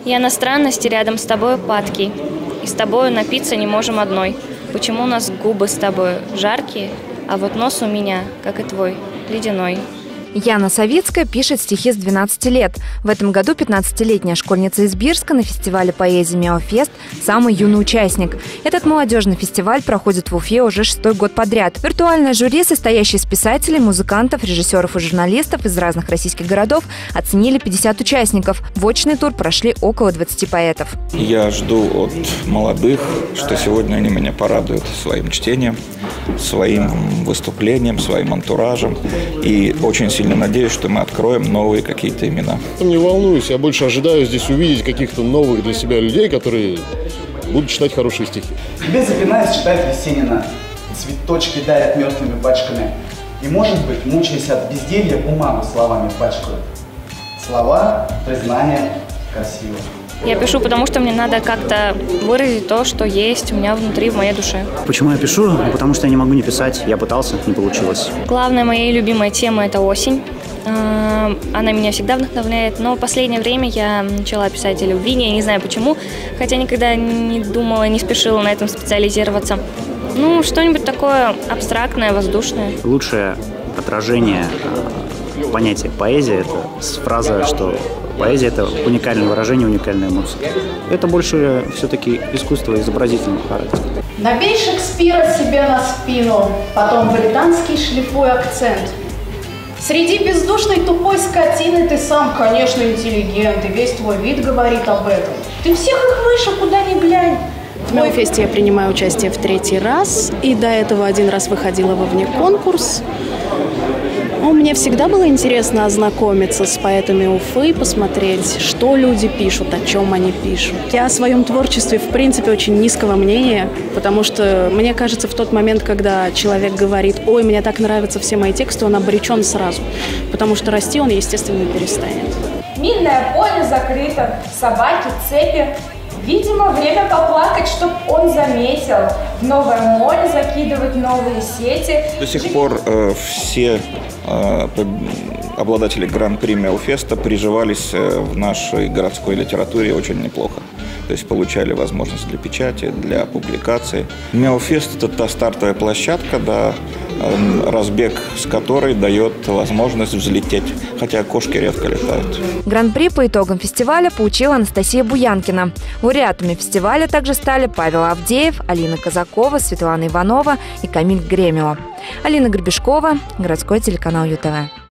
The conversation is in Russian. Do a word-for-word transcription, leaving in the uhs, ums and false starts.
Я на странности рядом с тобой падкий, и с тобою напиться не можем одной. Почему у нас губы с тобой жаркие, а вот нос у меня, как и твой, ледяной? Яна Савицкая пишет стихи с двенадцати лет. В этом году пятнадцатилетняя школьница из Бирска на фестивале поэзии «Мяофест» самый юный участник. Этот молодежный фестиваль проходит в Уфе уже шестой год подряд. Виртуальное жюри, состоящее из писателей, музыкантов, режиссеров и журналистов из разных российских городов, оценили пятьдесят участников. В очный тур прошли около двадцати поэтов. Я жду от молодых, что сегодня они меня порадуют своим чтением, своим выступлением, своим антуражем. И очень сильно надеюсь, что мы откроем новые какие-то имена. Не волнуюсь, я больше ожидаю здесь увидеть каких-то новых для себя людей, которые будут читать хорошие стихи. Тебе, запинаясь, читает Есенина, цветочки дарят мертвыми пачками. И, может быть, мучаясь от безделья, бумагу словами пачкают. Слова, признание, красиво. Я пишу, потому что мне надо как-то выразить то, что есть у меня внутри, в моей душе. Почему я пишу? Ну, потому что я не могу не писать. Я пытался, не получилось. Главная моя любимая тема – это осень. Она меня всегда вдохновляет, но в последнее время я начала писать о любви, я не знаю почему, хотя никогда не думала, не спешила на этом специализироваться. Ну, что-нибудь такое абстрактное, воздушное. Лучшее отражение понятия поэзия – это фраза, что поэзия – это уникальное выражение, уникальная эмоция. Это больше все-таки искусство изобразительного характера. Набей Шекспира себе на спину, потом британский шлифуй акцент. Среди бездушной тупой скотины ты сам, конечно, интеллигент, и весь твой вид говорит об этом. Ты всех их выше, куда ни глянь. В Мяофесте я принимаю участие в третий раз, и до этого один раз выходила во внеконкурс. Мне всегда было интересно ознакомиться с поэтами Уфы, посмотреть, что люди пишут, о чем они пишут. Я о своем творчестве, в принципе, очень низкого мнения, потому что мне кажется, в тот момент, когда человек говорит: «Ой, мне так нравятся все мои тексты», он обречен сразу, потому что расти он, естественно, перестанет. Минное поле закрыто, собаки, цепи. Видимо, время поплакать, чтоб он заметил. В новое море закидывать новые сети. До сих пор э, все э, обладатели гран-при Мяофеста приживались э, в нашей городской литературе очень неплохо. То есть получали возможность для печати, для публикации. Мяофест – это та стартовая площадка, да, разбег с которой дает возможность взлететь, хотя кошки редко летают. Гран-при по итогам фестиваля получила Анастасия Буянкина. Лауреатами фестиваля также стали Павел Авдеев, Алина Казакова, Светлана Иванова и Камиль Гремило. Алина Гребешкова, городской телеканал ЮТВ.